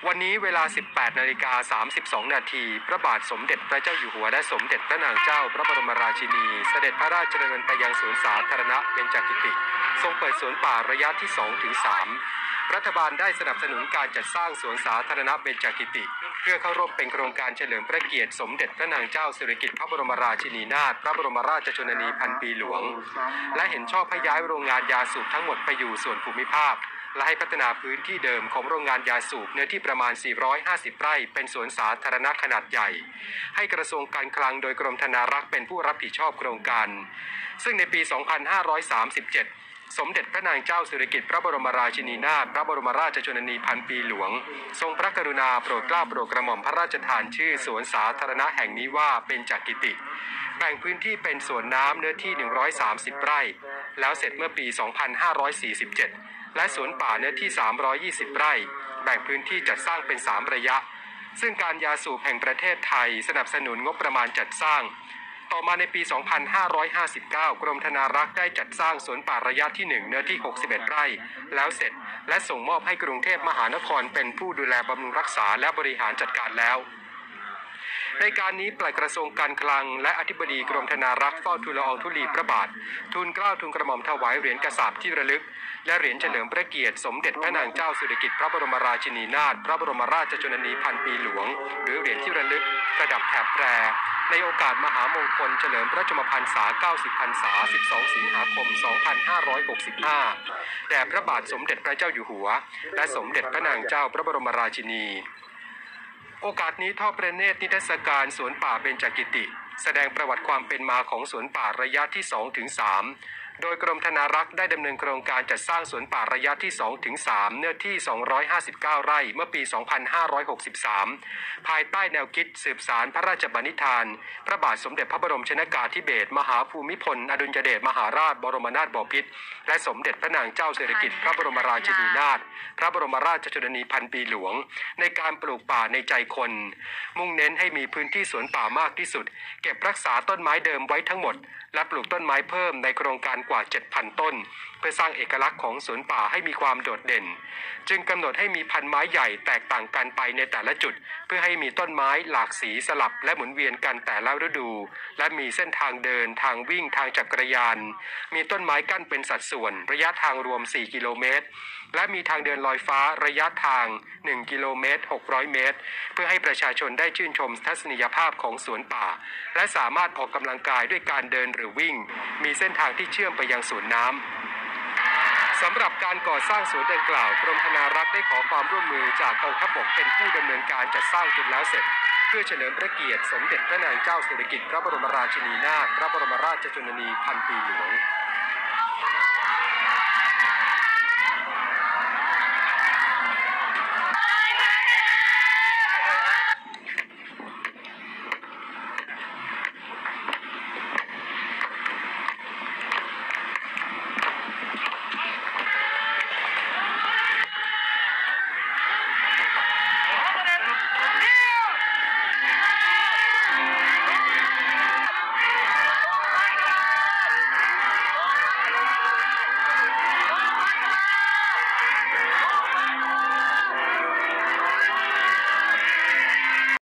วันนี้เวลา 18:32 นาทีพระบาทสมเด็จพระเจ้าอยู่หัวและสมเด็จพระนางเจ้าพระบรมราชินีเสด็จพระราชดำเนินไปยังสวนสาธารณะเบญจกิติทรงเปิดสวนป่าระยะที่ 2-3 รัฐบาลได้สนับสนุนการจัดสร้างสวนสาธารณะเบญจกิติเพื่อเข้าร่วมเป็นโครงการเฉลิมพระเกียรติสมเด็จพระนางเจ้าสิริกิติ์พระบรมราชินีนาถพระบรมราชชนนีพันปีหลวงและเห็นชอบให้ย้ายโรงงานยาสูบทั้งหมดไปอยู่ส่วนภูมิภาคและให้พัฒนาพื้นที่เดิมของโรงงานยาสูบเนื้อที่ประมาณ450ไร่เป็นสวนสาธารณะขนาดใหญ่ให้กระทรวงการคลังโดยกรมธนารักษ์เป็นผู้รับผิดชอบโครงการซึ่งในปี 2537 สมเด็จพระนางเจ้าสิริกิติ์พระบรมราชินีนาถพระบรมราชชนนีพันปีหลวงทรงพระกรุณาโปรดเกล้าโปรดกระหม่อมพระราชทานชื่อสวนสาธารณะแห่งนี้ว่าเบญจกิติแบ่งพื้นที่เป็นสวนน้ำเนื้อที่130ไร่แล้วเสร็จเมื่อปี 2547และสวนป่าเนื้อที่320ไร่แบ่งพื้นที่จัดสร้างเป็น3ระยะซึ่งการยาสูบแห่งประเทศไทยสนับสนุนงบประมาณจัดสร้างต่อมาในปี 2559 กรมธนารักษ์ได้จัดสร้างสวนป่าระยะที่1เนื้อที่61ไร่แล้วเสร็จและส่งมอบให้กรุงเทพมหานครเป็นผู้ดูแลบำรุงรักษาและบริหารจัดการแล้วในการนี้ปลัดกระทรวงการคลังและอธิบดีกรมธนารักษ์เฝ้าทูลละอองธุลีพระบาททูลเกล้าทูลกระหม่อมถวายเหรียญกษาปณ์ที่ระลึกและเหรียญเฉลิมพระเกียรติสมเด็จพระนางเจ้าสิริกิติ์พระบรมราชินีนาถพระบรมราชชนนีพันปีหลวงหรือเหรียญที่ระลึกประดับแถบแพรในโอกาสมหามงคลเฉลิมพระชนมพรรษา90พรรษา12สิงหาคม2565แด่พระบาทสมเด็จพระเจ้าอยู่หัวและสมเด็จพระนางเจ้าพระบรมราชินีโอกาสนี้ทอดพระเนตรนิทรรศการสวนป่าเบญจกิติแสดงประวัติความเป็นมาของสวนป่าระยะที่ 2-3 โดยกรมธนารักษ์ได้ดำเนินโครงการจัดสร้างสวนป่าระยะที่ 2-3 เนื้อที่259ไร่เมื่อปี 2563 ภายใต้แนวคิดสืบสานพระราชบัณฑิธานพระบาทสมเด็จพระบรมชนกาธิเบศรมหาภูมิพลอดุลยเดชมหาราชบรมนาถบพิตรและสมเด็จพระนางเจ้าสิริกิติ์พระบรมราชินีนาถพระบรมราชชนนีพันปีหลวงในการปลูกป่าในใจคนมุ่งเน้นให้มีพื้นที่สวนป่ามากที่สุดเก็บรักษาต้นไม้เดิมไว้ทั้งหมดและปลูกต้นไม้เพิ่มในโครงการกว่า 7,000 ต้นเพื่อสร้างเอกลักษณ์ของสวนป่าให้มีความโดดเด่นจึงกำหนดให้มีพันไม้ใหญ่แตกต่างกันไปในแต่ละจุดเพื่อให้มีต้นไม้หลากสีสลับและหมุนเวียนกันแต่ละฤดูและมีเส้นทางเดินทางวิ่งทางจักรยานมีต้นไม้กั้นเป็นสัดส่วนระยะทางรวม4 กิโลเมตรและมีทางเดินลอยฟ้าระยะทาง1 กิโลเมตร600 เมตรเพื่อให้ประชาชนได้ชื่นชมทัศนียภาพของสวนป่าและสามารถออกกำลังกายด้วยการเดินหรือวิ่งมีเส้นทางที่เชื่อมไปยังสวนน้ำสำหรับการก่อสร้างสวนดังกล่าวกรมธนารักษ์ได้ขอความร่วมมือจากกองทัพบกเป็นผู้ดำเนินการจัดสร้างจนแล้วเสร็จเพื่อเฉลิมพระเกียรติสมเด็จพระนางเจ้าสิริกิติ์พระบรมราชินีนาถพระบรมราชชนนีพันปีหลวง